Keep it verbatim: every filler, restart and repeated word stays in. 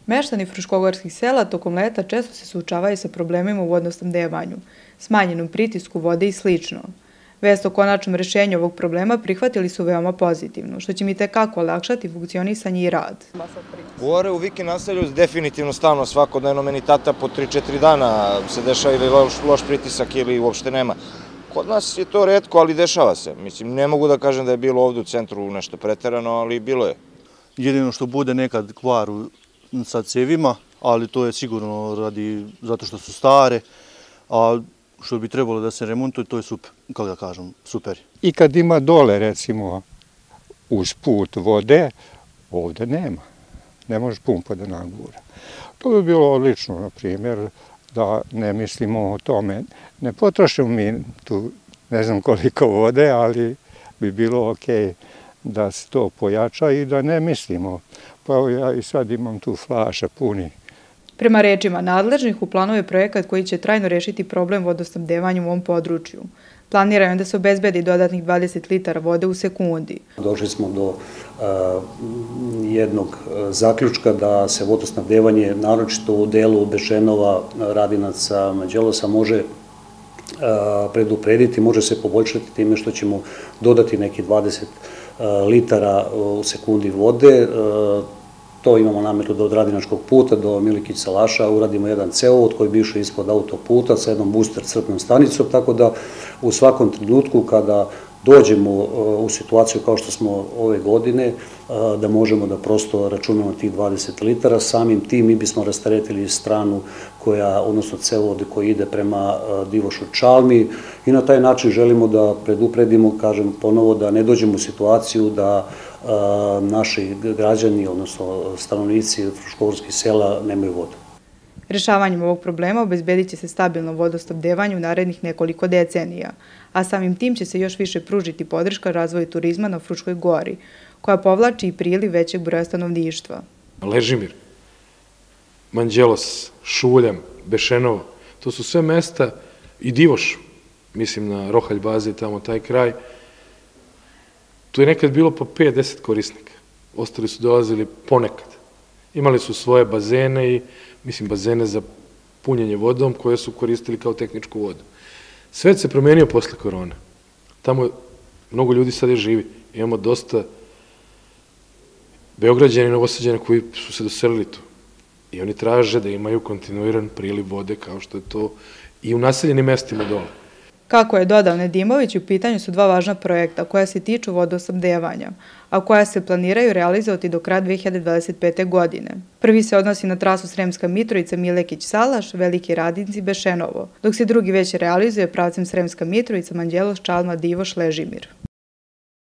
Meštani fruškogorskih sela tokom leta često se suočavaju sa problemima u vodosnabdevanju, smanjenom pritisku vode i slično. Vest o konačnom rešenju ovog problema prihvatili su veoma pozitivno, što će mi tekako olakšati funkcionisanje i rad. Gore u Viki naselju definitivno stalno svakodnevno meni tata po tri četiri dana se dešava ili loš, loš pritisak ili uopšte nema. Kod nas je to retko, ali dešava se. Mislim, ne mogu da kažem da je bilo ovde u centru nešto preterano, ali bilo je. Jedino što bude nekad kvar sa cevima, ali to je sigurno radi zato što su stare, a što bi trebalo da se remontuje, to je super, kako da kažem, super. I kad ima dole, recimo, uz put vode, ovde nema. Ne može pumpa da nagura. To bi bilo odlično, na primjer, da ne mislimo o tome. Ne potrošimo mi tu ne znam koliko vode, ali bi bilo okej da se to pojača i da ne mislimo. Pa ja i sad imam tu flaša puni. Prema rečima nadležnih, u planu je projekat koji će trajno rešiti problem vodosnabdevanja u ovom području. Planiraju da se obezbedi dodatnih dvadeset litara vode u sekundi. Došli smo do uh, jednog zaključka da se vodosnabdevanje, naročito u delu Bešenova, Radinaca, Manđelosa, može uh, preduprediti, može se poboljšati time što ćemo dodati neki dvadeset litara u sekundi vode. Uh, To imamo nameru da od Radinačkog puta do Milikić Salaša uradimo jedan cevovod koji bi išao ispod autoputa sa jednom booster crpnom stanicom, tako da u svakom trenutku kada dođemo u situaciju kao što smo ove godine, da možemo da prosto računamo tih dvadeset litara, samim tim mi bismo rasteretili stranu koja, odnosno cevovod koji ide prema Divošu Čalmi i na taj način želimo da predupredimo, kažem ponovo, da ne dođemo u situaciju da naši građani, odnosno stanovnici fruškogorskih sela nemaju vodu. Rešavanjem ovog problema obezbedit će se stabilno vodosnabdevanje u narednih nekoliko decenija, a samim tim će se još više pružiti podrška razvoju turizma na Fruškoj gori, koja povlači i priliv većeg broja stanovništva. Ležimir, Manđelos, Šuljam, Bešenovo, to su sve mesta, i Divoš, mislim na Rohalj baze, tamo taj kraj. Tu je nekad bilo po pet deset korisnika, ostali su dolazili ponekad. Imali su svoje bazene i, mislim, bazene za punjenje vodom koje su koristili kao tehničku vodu. Svet se promenio posle korone. Tamo mnogo ljudi sad je živi. Imamo dosta Beograđana i Novosađana koji su se doselili tu. I oni traže da imaju kontinuiran priliv vode kao što je to i u naseljenim mestima dole. Kako je dodao Nedimović, u pitanju su dva važna projekta koja se tiču vodosnabdevanja, a koja se planiraju realizovati do kraja dve hiljade dvadeset pete. godine. Prvi se odnosi na trasu Sremska Mitrovica, Milekić Salaš, Veliki Radinci, Bešenovo, dok se drugi već realizuje pravcem Sremska Mitrovica, Manđelos, Čalma, Divoš, Ležimir.